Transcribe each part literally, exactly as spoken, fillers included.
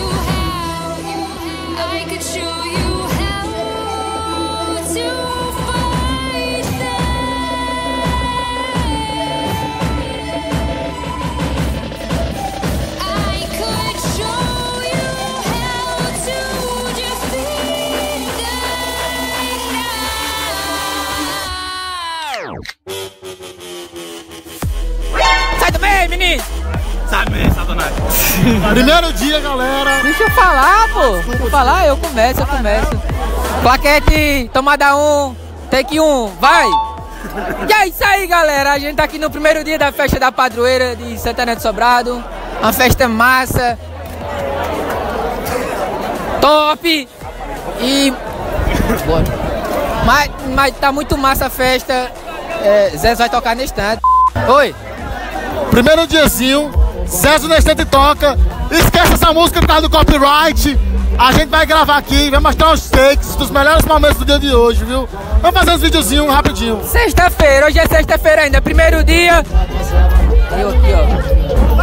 Sai mesmo, Satanás. Primeiro dia, galera. Deixa eu falar, pô. Deixa eu falar, eu começo, eu começo. Plaquete, tomada um, take um, vai. E é isso aí, galera. A gente tá aqui no primeiro dia da festa da padroeira de Santana do Sobrado. Uma festa massa. Top. E... Bora. Mas, mas tá muito massa a festa. É, Zé vai tocar nesse instante. Oi. Primeiro diazinho, Zézo na estante toca. Esquece essa música por causa do copyright. A gente vai gravar aqui, vai mostrar os takes dos melhores momentos do dia de hoje, viu? Vamos fazer uns videozinhos rapidinho. Sexta-feira, hoje é sexta-feira ainda, primeiro dia. Eu aqui, ó.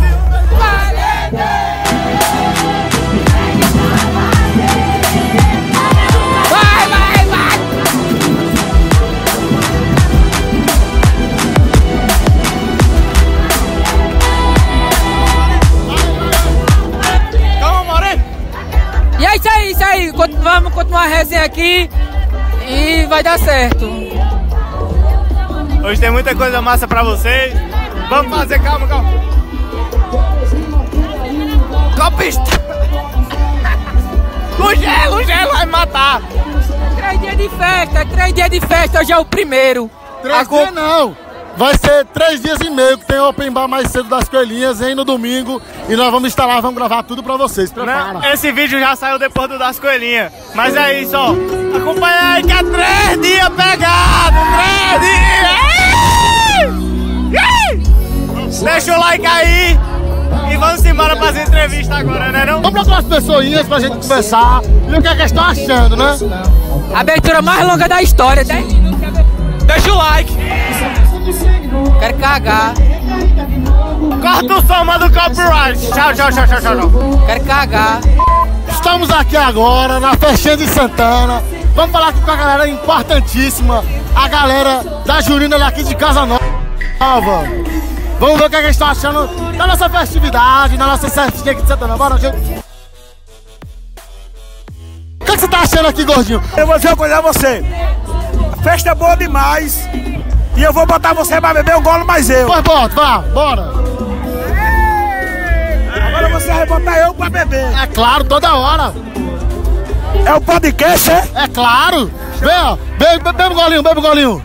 Vai, vai, vai! E é isso aí, isso aí. Vamos continuar a resenha aqui e vai dar certo. Hoje tem muita coisa massa pra vocês. Vamos fazer, calma, calma. Copista! O gelo, o gelo vai matar. Três dias de festa, três dias de festa, hoje é o primeiro. Três dias não. Vai ser três dias e meio que tem open bar mais cedo das coelhinhas, hein, no domingo. E nós vamos estar lá, vamos gravar tudo pra vocês. Prepara. Não, esse vídeo já saiu depois do das coelhinhas. Mas é isso, ó. Acompanha aí que é três dias pegado. Três dias. Deixa o like aí. E vamos embora para as entrevistas agora, né não? Vamos procurar as pessoinhas pra gente conversar. E o que é que eles estão achando, né? A abertura mais longa da história, dez minutos. Deixa o like. Quero cagar. Corta o som, manda o copyright. Tchau, tchau, tchau, tchau, tchau. Quero cagar. Estamos aqui agora na festinha de Santana. Vamos falar aqui com a galera importantíssima. A galera da Junina daqui de Casa Nova. Vamos ver o que, é que eles estão achando da nossa festividade, da nossa festinha aqui de Santana. Bora, gente. O que, é que você tá achando aqui, gordinho? Eu vou dizer uma coisa a você. A festa é boa demais. E eu vou botar você pra beber um gole mais eu. Pois bota, vá, bora. Agora você vai botar eu pra beber. É claro, toda hora. É o podcast, é? É claro. Vem, ó. Bebe, bebe, bebe um golinho, bebe um golinho.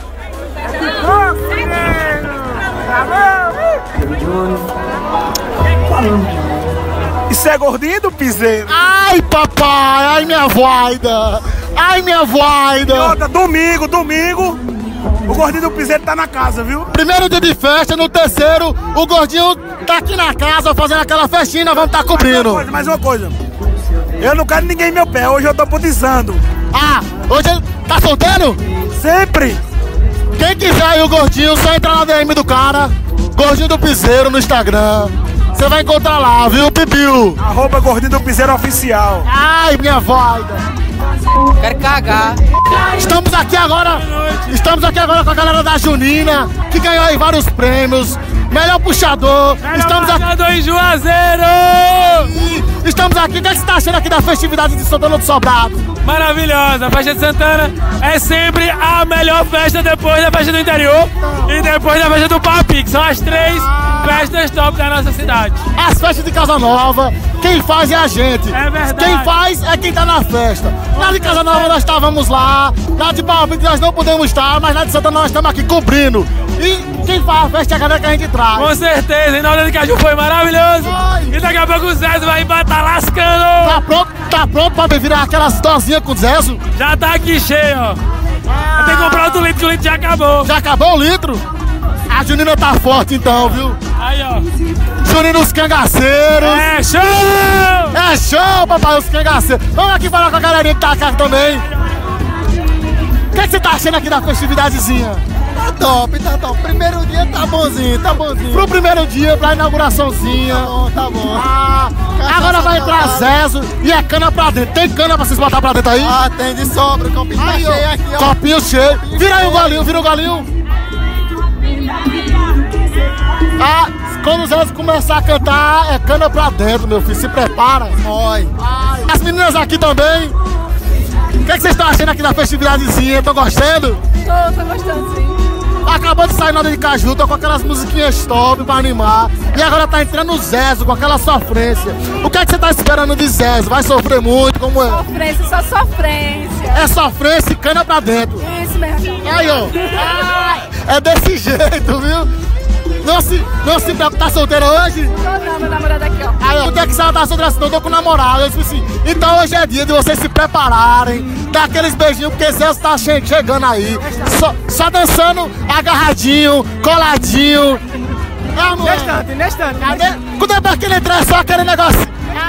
Isso é gordinho do piseiro. Ai, papai. Ai, minha voida. Ai, minha voida. E outra, domingo, domingo. O gordinho do piseiro tá na casa, viu? Primeiro dia de festa, no terceiro, o gordinho tá aqui na casa fazendo aquela festinha, nós vamos tá cobrindo. Mais uma coisa, mais uma coisa. Eu não quero ninguém em meu pé, hoje eu tô putizando. Ah, hoje ele tá solteiro? Sempre. Quem quiser aí o gordinho, só entra na D M do cara, Gordinho do Piseiro no Instagram. Você vai encontrar lá, viu, Pipiu? Arroba Gordinho do Piseiro Oficial. Ai, minha voida. Quero cagar. Estamos aqui agora, estamos aqui agora com a galera da Junina, que ganhou aí vários prêmios. Melhor puxador. Melhor estamos puxador aqui em Juazeiro. E estamos aqui. O que, é que você está achando aqui da festividade de Santana do Sobrado? Maravilhosa. A festa de Santana é sempre a melhor festa depois da festa do interior e depois da festa do Papi, que são as três festas top da nossa cidade. As festas de Casa Nova, quem faz é a gente. É verdade. Quem faz é quem tá na festa. Na de Casa Nova nós estávamos lá, na de Papi nós não podemos estar, mas na de Santana nós estamos aqui cobrindo. E quem faz a festa é a galera que a gente traz. Com certeza, e na hora de Caju foi maravilhoso. Foi. E daqui a pouco o Zezo vai empatar lascando. Tá pronto, tá pronto pra virar aquelas dosinhas com o Zezo? Já tá aqui cheio, ó. Eu tenho que comprar outro litro, que o litro já acabou. Já acabou o litro? A Junina tá forte então, viu? Aí, ó. Junina os cangaceiros. É show! É show, papai, os cangaceiros. Vamos aqui falar com a galerinha que tá aqui também. O que, é que você tá achando aqui da festividadezinha? Tá top, tá top. Primeiro dia tá bonzinho, tá bonzinho. Pro primeiro dia, pra inauguraçãozinha. Tá bom, tá bom. Ah, agora vai entrar, é Zezo e é cana pra dentro. Tem cana pra vocês botar pra dentro aí? Ah, tem de sobra, o copinho tá Aí, ó. cheio aqui, ó. Copinho cheio. Vira aí o golinho, vira o golinho. Ah, quando o Zezo começar a cantar, é cana pra dentro, meu filho. Se prepara. Oi. As meninas aqui também. O que, é que vocês estão achando aqui da festividadezinha? Estão gostando? Tô, tô gostando sim. Acabou de sair nada de caju, tô com aquelas musiquinhas top pra animar. E agora tá entrando o Zezo com aquela sofrência. O que é que você tá esperando de Zezo? Vai sofrer muito? Como é? Sofrência, só sofrência. É sofrência e cana pra dentro. Isso mesmo. Aí, ó. É desse jeito, viu? Não se, não se preocupe, tá solteira hoje? Tô não, meu namorado aqui, ó. Aí, ó, não tem que sair da solteira, senão eu tô com namorado. Eu disse assim, então hoje é dia de vocês se prepararem, dar aqueles beijinhos, porque Zezo tá che chegando aí. Só, só dançando agarradinho, coladinho. É, amor? Nestante, nestante. Quando é pra aquele entrar, é só aquele negócio.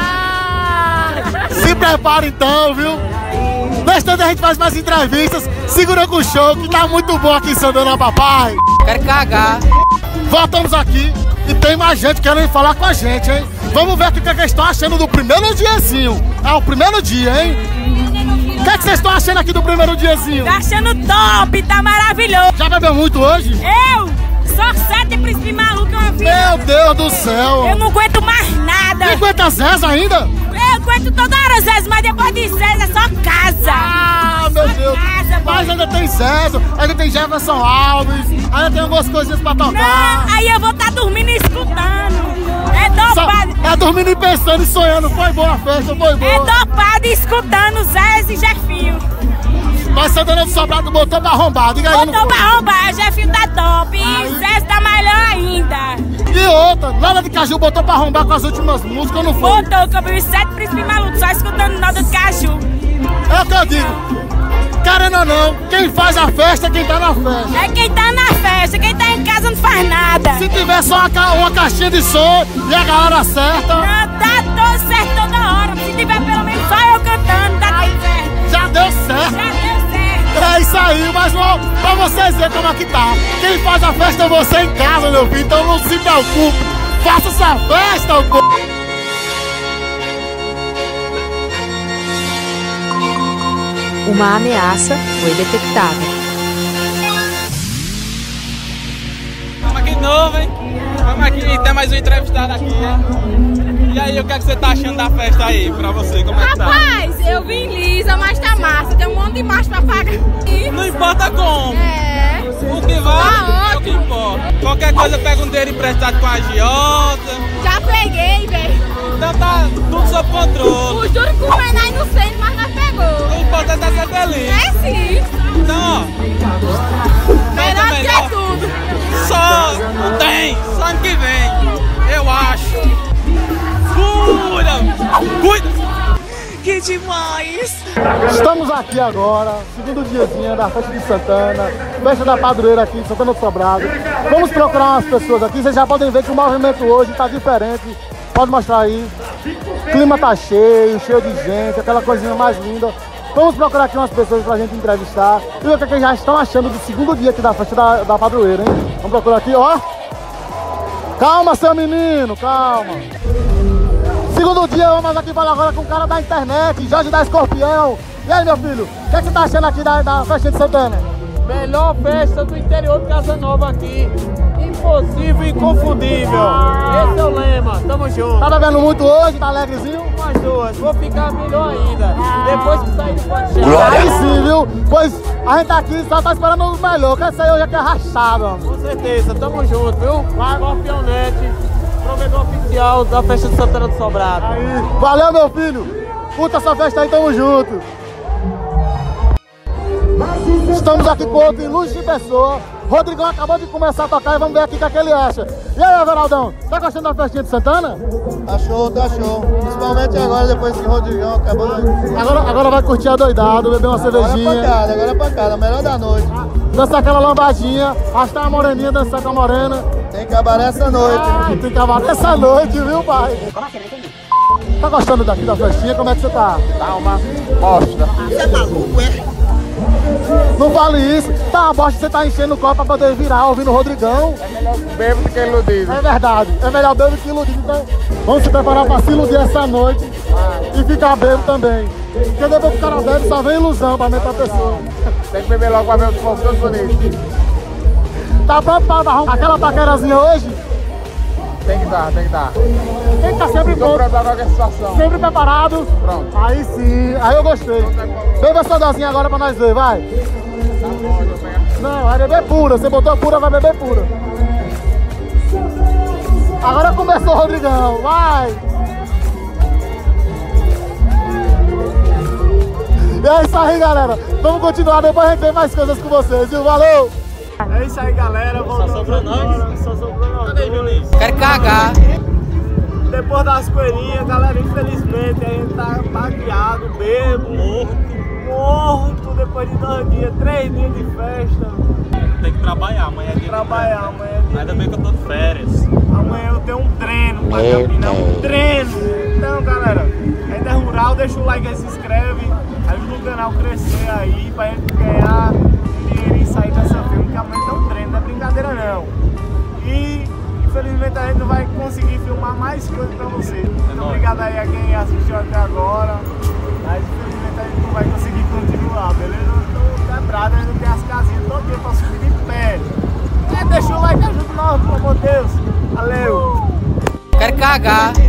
Se prepara então, viu? Neste a gente faz mais entrevistas. Segura com o show, que tá muito bom aqui em Santana, papai. Quero cagar. Voltamos aqui e tem mais gente querendo falar com a gente, hein? Vamos ver o que, que eles estão achando do primeiro diazinho. É o primeiro dia, hein? O que, é que vocês estão achando aqui do primeiro diazinho? Tá achando top, tá maravilhoso. Já bebeu muito hoje? Eu sou sete príncipe maluco, eu vi. Meu Deus do céu! Eu não aguento mais nada. Não aguenta Zezo ainda? Eu aguento toda hora Zezo, mas depois de Zezo é só casa. Ah, meu Deus! Casa, Mas ainda tem Zezo, ainda tem Jefferson Alves, ainda tem algumas coisinhas pra tocar. Não, aí eu vou estar tá dormindo e escutando. É dopado. Só, é dormindo e pensando e sonhando. Foi boa a festa, foi boa. É dopado e escutando Zezo e Jefinho. Mas Santana do Sobrado botou pra arrombar, diga aí. Botou pra arrombar, Jefinho tá top. E Zezo tá melhor ainda. E outra, nada de caju botou pra arrombar com as últimas músicas, não foi? Botou, que eu vi os sete príncipes malucos só escutando nada de caju. É o que eu digo. Querendo ou não, quem faz a festa é quem tá na festa. É quem tá na festa, quem tá em casa não faz nada. Se tiver só uma, ca uma caixinha de som e a galera acerta. Não, tá todo certo toda hora. Se tiver pelo menos só eu cantando, tá tudo certo. Já deu certo. Já deu certo. É isso aí, mas ó, pra vocês verem como é que tá. Quem faz a festa é você em casa, meu filho, então não se preocupe. Faça essa festa, pô. Uma ameaça foi detectada. Vamos aqui de novo, hein? Vamos aqui, tem mais um entrevistado aqui, hein? E aí, o que, é que você tá achando da festa aí, pra você? Como é que tá? Rapaz, eu vim lisa, mas tá massa. Tem um monte de macho pra pagar. Não importa como. É. O que vale Tá é o que importa. Qualquer coisa, pega um dinheiro emprestado com a agiota. Já peguei, velho. Então tá tudo sob controle. O juro que o menai não sei, mas nós pegou. O importante é ser feliz. É sim. Então, ó. Melhor do que tudo. Só não tem, só ano que vem. Eu acho. Cuida! Cuida! Que demais! Estamos aqui agora, segundo diazinho da festa de Santana, festa da padroeira aqui em Santana do Sobrado. Vamos procurar umas pessoas aqui, vocês já podem ver que o movimento hoje está diferente. Pode mostrar aí. O clima tá cheio, cheio de gente, aquela coisinha mais linda. Vamos procurar aqui umas pessoas pra gente entrevistar e ver o que eles já estão achando do segundo dia aqui da festa da, da padroeira, hein? Vamos procurar aqui, ó. Calma, seu menino, calma. Segundo dia, vamos aqui falar agora com o cara da internet, Jorge da Escorpião. E aí, meu filho, o que, é que você tá achando aqui da, da festa de Santana? Melhor festa do interior de Casa Nova aqui. Impossível e inconfundível. Esse é o lema, tamo junto. Tá bebendo muito hoje, tá alegrezinho? Umas duas, vou ficar melhor ainda. Depois que sair do pode Aí sim, viu? Pois a gente tá aqui só tá esperando o melhor. Quer sair hoje aqui é rachado, mano. Com certeza, tamo junto, viu? Escorpião Net, provedor oficial da festa de Santana do Sobrado. Aí, valeu, meu filho. Curta essa festa aí, tamo junto. Estamos aqui com outro ilustre pessoa. Rodrigão acabou de começar a tocar e vamos ver aqui o que, é que ele acha. E aí, Everaldão, tá gostando da festinha de Santana? Tá show, tá show. Principalmente agora, depois que o Rodrigão acabou. Agora, agora vai curtir a doidado, beber uma cervejinha. Agora é pancada, agora é pancada, melhor da noite. Dançar aquela lambadinha, arrastar a moreninha, dançar com a morena. Tem cabaré essa noite. Ah, tem cabaré essa noite, viu, pai? Como assim? Não entendi. Tá gostando daqui da festinha? Como é que você tá? Dá uma bosta. Você é maluco, é? Não vale isso. Tá uma bosta, você tá enchendo o copo pra poder virar ouvindo o Rodrigão. É melhor bebo do que iludido. É verdade, é melhor bebo que iludido. Então, vamos se preparar pra se iludir essa noite e ficar bebo também. Porque depois que o cara bebe, só vem ilusão pra mente da pessoa. Tem que beber logo pra ver os povos todos bonitos. Tá pronto pra dar aquela paquerazinha hoje? Tem que dar, tem que dar. Tem que estar sempre pronto. Tô pra qualquer situação. Sempre preparado. Pronto. Aí sim, aí eu gostei. Beba essa dosinha agora pra nós ver, vai. Tá bom, eu vou pegar. Não, vai beber pura. Você botou pura, vai beber pura. Agora começou o Rodrigão, vai. E é isso aí, galera. Vamos continuar, depois a gente tem mais coisas com vocês, viu? Valeu! É isso aí, galera. Voltamos Só sobrou nós? Só sobrou nós. Cadê, Juninho? Quero cagar. Depois das coelhinhas, galera, infelizmente a gente tá baqueado, bebo, morto, morto depois de dois dias, três dias de festa. Tem que trabalhar, amanhã é dia Trabalhar, de amanhã é dia Ainda bem que eu tô de férias. Amanhã eu tenho um treino pra capinar, um treino. Então, galera, ainda é rural, deixa o like aí, se inscreve, ajuda o canal a crescer aí, pra gente ganhar dinheiro e sair dessa filme, que amanhã tem um treino, não é brincadeira não. E infelizmente a gente não vai conseguir filmar mais coisas pra vocês. Então, obrigado aí a quem assistiu até agora, mas infelizmente a gente não vai conseguir continuar, beleza? Eu tô quebrado, a gente tem as casinhas todo dia pra subir de pé. É, deixa o like, ajuda nós, pelo amor de Deus. Valeu! Quero cagar.